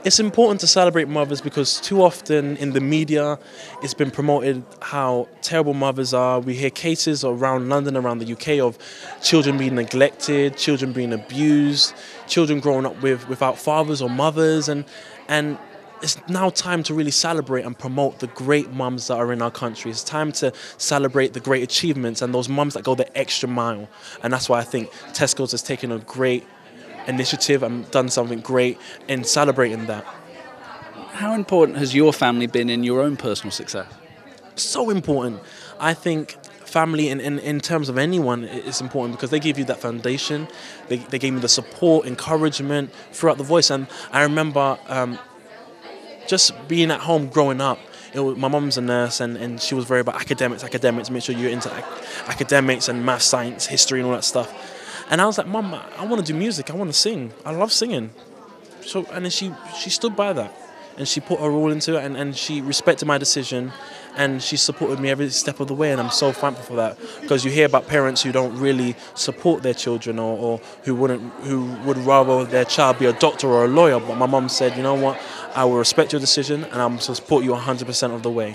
It's important to celebrate mothers because too often in the media it's been promoted how terrible mothers are. We hear cases around London, around the UK of children being neglected, children being abused, children growing up without fathers or mothers, and it's now time to really celebrate and promote the great mums that are in our country. It's time to celebrate the great achievements and those mums that go the extra mile. And that's why I think Tesco's has taken a great initiative and done something great in celebrating that. How important has your family been in your own personal success? So important. I think family in terms of anyone is important because they give you that foundation. They gave me the support, encouragement throughout the voice. And I remember just being at home growing up. My mum's a nurse and she was very about academics, make sure you're into academics and math, science, history and all that stuff. And I was like, Mum, I want to do music. I want to sing. I love singing. So, and then she stood by that. And she put her all into it and she respected my decision. And she supported me every step of the way. And I'm so thankful for that. Because you hear about parents who don't really support their children or who would rather their child be a doctor or a lawyer. But my mum said, you know what? I will respect your decision and I'm going to support you 100% of the way.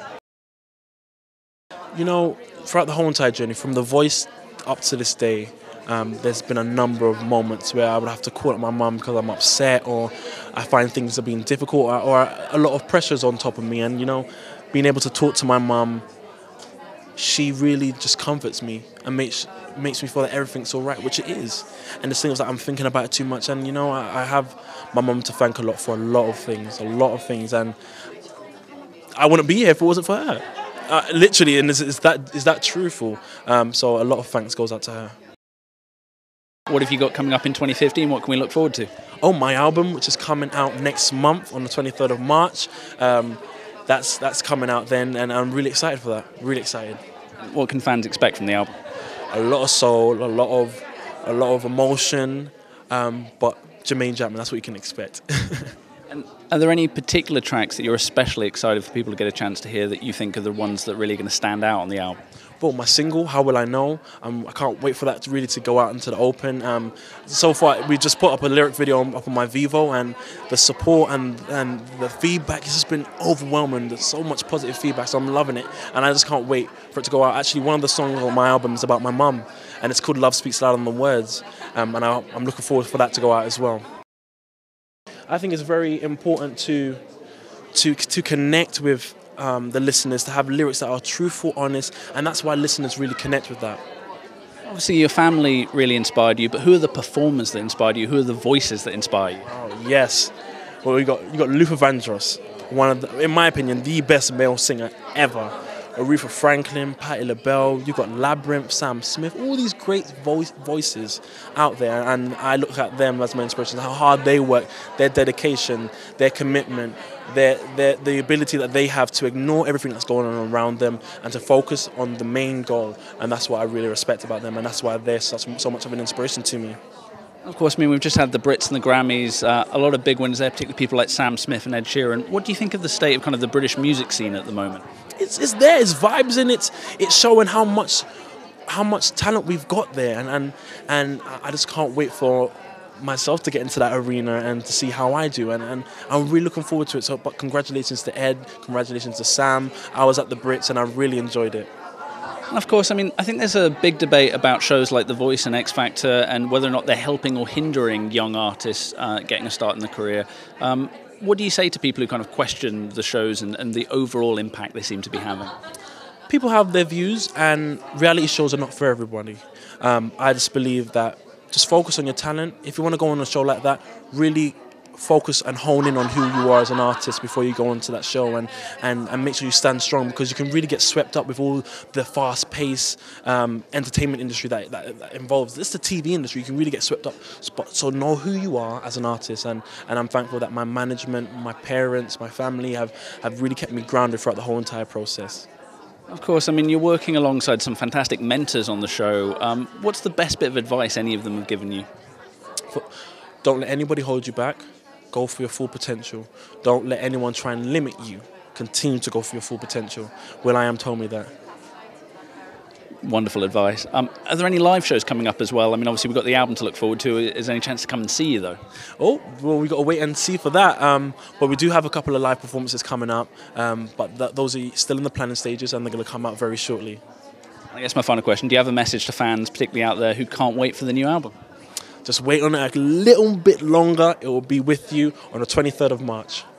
You know, throughout the whole entire journey, from The Voice up to this day, there's been a number of moments where I would have to call up my mum because I'm upset or I find things are being difficult or a lot of pressures on top of me. And, you know, being able to talk to my mum, she really just comforts me and makes me feel that everything's all right, which it is. And the thing is that I'm thinking about it too much. And, you know, I have my mum to thank a lot for a lot of things. And I wouldn't be here if it wasn't for her. Literally, and is that truthful? So a lot of thanks goes out to her. What have you got coming up in 2015? What can we look forward to? Oh, my album, which is coming out next month on the 23rd of March. That's coming out then, and I'm really excited for that. Really excited. What can fans expect from the album? A lot of soul, a lot of emotion, but Jermain Jackman, that's what you can expect. And are there any particular tracks that you're especially excited for people to get a chance to hear that you think are the ones that really are going to stand out on the album? Well, my single, How Will I Know? I can't wait for that to go out into the open. So far, we just put up a lyric video up on my Vivo, and the support and the feedback has just been overwhelming. There's so much positive feedback, so I'm loving it. And I just can't wait for it to go out. Actually, one of the songs on my album is about my mum, and it's called Love Speaks Louder Than Words. And I'm looking forward for that to go out as well. I think it's very important to connect with the listeners, to have lyrics that are truthful, honest, and that's why listeners really connect with that. Obviously, your family really inspired you, but who are the performers that inspired you? Who are the voices that inspire you? Oh, yes. Well, you got Luther Vandross, in my opinion, the best male singer ever. Aretha Franklin, Patti LaBelle, you've got Labyrinth, Sam Smith, all these great voices out there, and I look at them as my inspiration, how hard they work, their dedication, their commitment, the ability that they have to ignore everything that's going on around them and to focus on the main goal, and that's what I really respect about them, and that's why they're so much of an inspiration to me. Of course, I mean, we've just had the Brits and the Grammys, a lot of big winners there, particularly people like Sam Smith and Ed Sheeran. What do you think of the state of kind of the British music scene at the moment? It's there, it's vibes, and it's showing how much talent we've got there, and I just can't wait for myself to get into that arena and to see how I do, and I'm really looking forward to it. So, but congratulations to Ed, congratulations to Sam. I was at the Brits and I really enjoyed it. And of course, I mean, I think there's a big debate about shows like The Voice and X Factor and whether or not they're helping or hindering young artists getting a start in their career. What do you say to people who kind of question the shows and the overall impact they seem to be having? People have their views, and reality shows are not for everybody. I just believe that just focus on your talent. If you want to go on a show like that, really focus and hone in on who you are as an artist before you go into that show, and make sure you stand strong, because you can really get swept up with all the fast-paced entertainment industry that involves. It's the TV industry. You can really get swept up. So know who you are as an artist, and I'm thankful that my management, my parents, my family have really kept me grounded throughout the whole entire process. Of course, I mean, you're working alongside some fantastic mentors on the show. What's the best bit of advice any of them have given you? Don't let anybody hold you back. Go for your full potential. Don't let anyone try and limit you. Continue to go for your full potential. Will.i.am told me that. Wonderful advice. Are there any live shows coming up as well? I mean, obviously we've got the album to look forward to. Is there any chance to come and see you though? Oh, well, we've got to wait and see for that. But we do have a couple of live performances coming up. But those are still in the planning stages, and they're going to come out very shortly. I guess my final question, do you have a message to fans, particularly out there, who can't wait for the new album? Just wait on it a little bit longer. It will be with you on the 23rd of March.